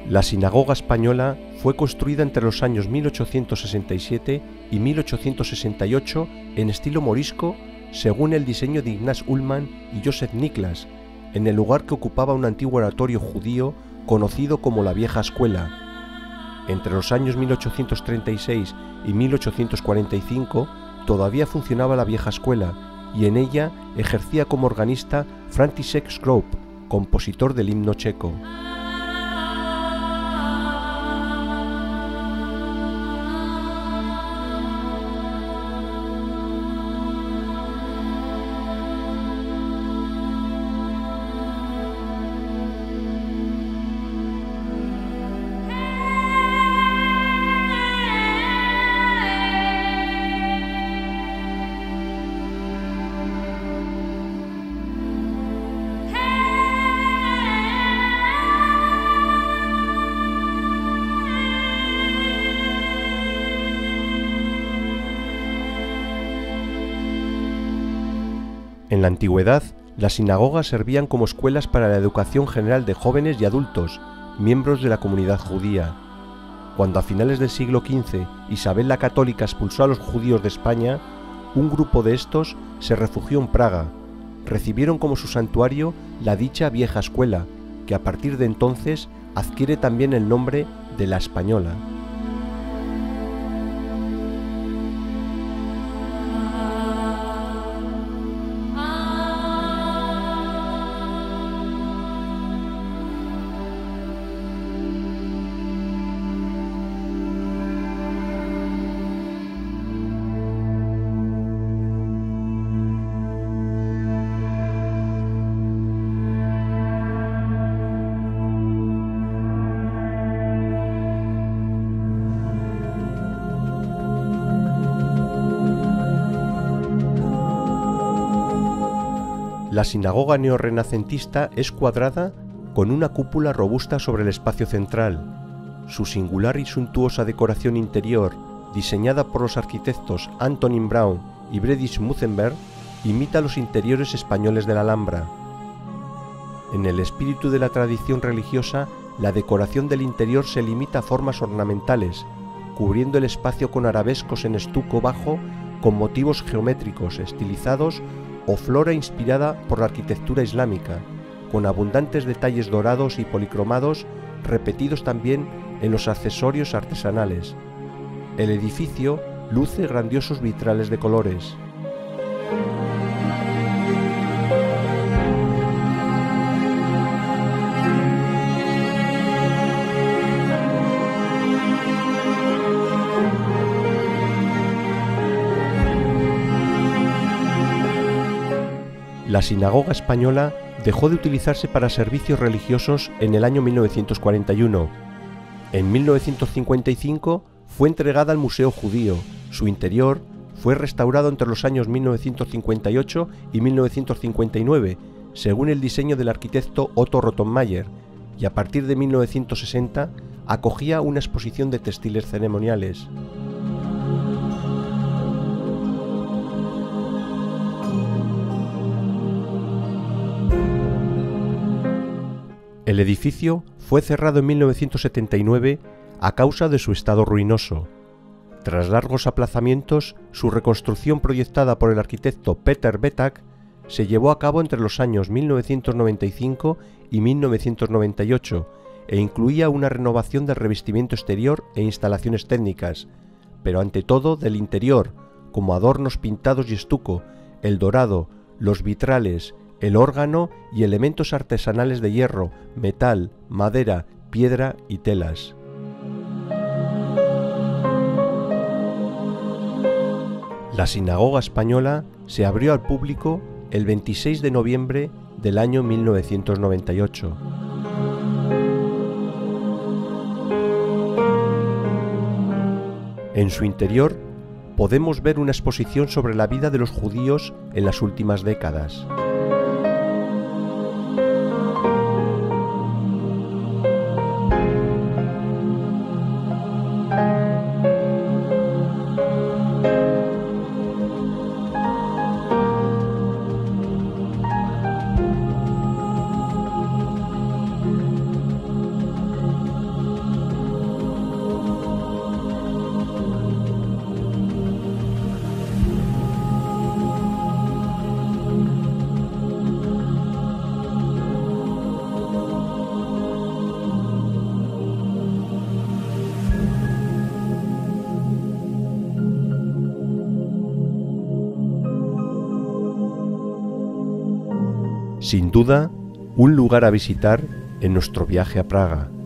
La sinagoga española fue construida entre los años 1867 y 1868 en estilo morisco, según el diseño de Ignaz Ullmann y Joseph Niklas, en el lugar que ocupaba un antiguo oratorio judío conocido como la Vieja Escuela. Entre los años 1836 y 1845 todavía funcionaba la Vieja Escuela y en ella ejercía como organista František Škroup, compositor del himno checo. En la antigüedad, las sinagogas servían como escuelas para la educación general de jóvenes y adultos, miembros de la comunidad judía. Cuando a finales del siglo XV Isabel la Católica expulsó a los judíos de España, un grupo de estos se refugió en Praga. Recibieron como su santuario la dicha Vieja Escuela, que a partir de entonces adquiere también el nombre de la Española. La sinagoga neorrenacentista es cuadrada con una cúpula robusta sobre el espacio central. Su singular y suntuosa decoración interior, diseñada por los arquitectos Antonin Braun y Friedrich Mutzenberg, imita los interiores españoles de la Alhambra. En el espíritu de la tradición religiosa, la decoración del interior se limita a formas ornamentales, cubriendo el espacio con arabescos en estuco bajo con motivos geométricos estilizados o flora inspirada por la arquitectura islámica, con abundantes detalles dorados y policromados repetidos también en los accesorios artesanales. El edificio luce grandiosos vitrales de colores. La sinagoga española dejó de utilizarse para servicios religiosos en el año 1941. En 1955 fue entregada al Museo Judío. Su interior fue restaurado entre los años 1958 y 1959, según el diseño del arquitecto Otto Rottenmeier, y a partir de 1960 acogía una exposición de textiles ceremoniales. El edificio fue cerrado en 1979 a causa de su estado ruinoso. Tras largos aplazamientos, su reconstrucción proyectada por el arquitecto Peter Betak se llevó a cabo entre los años 1995 y 1998 e incluía una renovación del revestimiento exterior e instalaciones técnicas, pero ante todo del interior, como adornos pintados y estuco, el dorado, los vitrales, el órgano y elementos artesanales de hierro, metal, madera, piedra y telas. La sinagoga española se abrió al público el 26 de noviembre del año 1998. En su interior podemos ver una exposición sobre la vida de los judíos en las últimas décadas. Sin duda, un lugar a visitar en nuestro viaje a Praga.